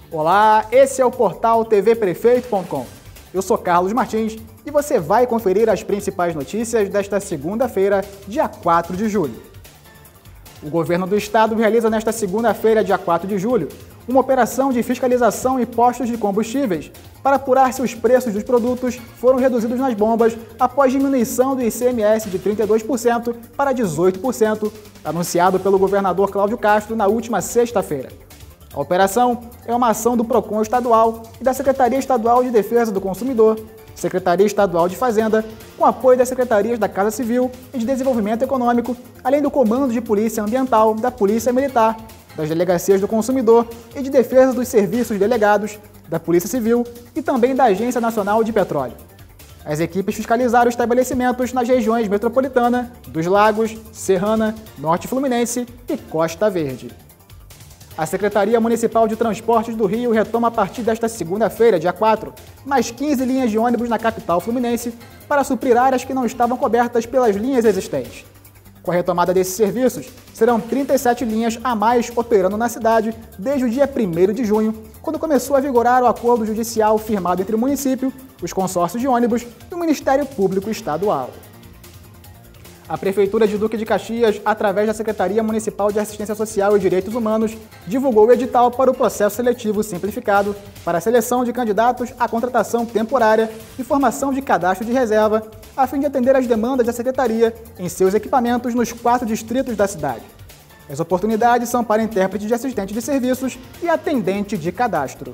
Olá, esse é o portal tvprefeito.com. Eu sou Carlos Martins e você vai conferir as principais notícias desta segunda-feira, dia 4 de julho. O governo do estado realiza nesta segunda-feira, dia 4 de julho, uma operação de fiscalização em postos de combustíveis para apurar se os preços dos produtos foram reduzidos nas bombas após diminuição do ICMS de 32% para 18%, anunciado pelo governador Cláudio Castro na última sexta-feira. A operação é uma ação do PROCON estadual e da Secretaria Estadual de Defesa do Consumidor, Secretaria Estadual de Fazenda, com apoio das Secretarias da Casa Civil e de Desenvolvimento Econômico, além do Comando de Polícia Ambiental, da Polícia Militar, das Delegacias do Consumidor e de Defesa dos Serviços Delegados, da Polícia Civil e também da Agência Nacional de Petróleo. As equipes fiscalizaram estabelecimentos nas regiões metropolitana, dos Lagos, Serrana, Norte Fluminense e Costa Verde. A Secretaria Municipal de Transportes do Rio retoma a partir desta segunda-feira, dia 4, mais 15 linhas de ônibus na capital fluminense para suprir áreas que não estavam cobertas pelas linhas existentes. Com a retomada desses serviços, serão 37 linhas a mais operando na cidade desde o dia 1º de junho, quando começou a vigorar o acordo judicial firmado entre o município, os consórcios de ônibus e o Ministério Público Estadual. A Prefeitura de Duque de Caxias, através da Secretaria Municipal de Assistência Social e Direitos Humanos, divulgou o edital para o processo seletivo simplificado para a seleção de candidatos à contratação temporária e formação de cadastro de reserva, a fim de atender às demandas da Secretaria em seus equipamentos nos 4 distritos da cidade. As oportunidades são para intérprete de assistente de serviços e atendente de cadastro.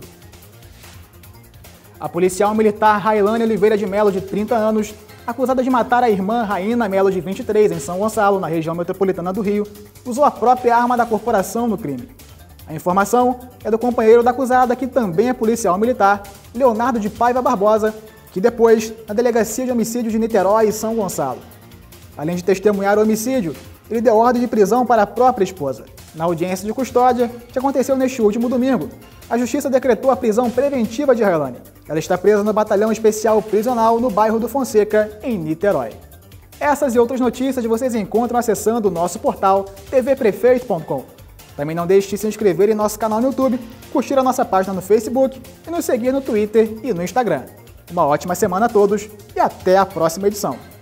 A policial militar Railane Oliveira de Melo, de 30 anos, acusada de matar a irmã Raina Melo, de 23, em São Gonçalo, na região metropolitana do Rio, usou a própria arma da corporação no crime. A informação é do companheiro da acusada, que também é policial militar, Leonardo de Paiva Barbosa, que depois, na Delegacia de Homicídio de Niterói e São Gonçalo. Além de testemunhar o homicídio, ele deu ordem de prisão para a própria esposa. Na audiência de custódia, que aconteceu neste último domingo, a Justiça decretou a prisão preventiva de Railane. Ela está presa no Batalhão Especial Prisional no bairro do Fonseca, em Niterói. Essas e outras notícias vocês encontram acessando o nosso portal tvprefeito.com. Também não deixe de se inscrever em nosso canal no YouTube, curtir a nossa página no Facebook e nos seguir no Twitter e no Instagram. Uma ótima semana a todos e até a próxima edição.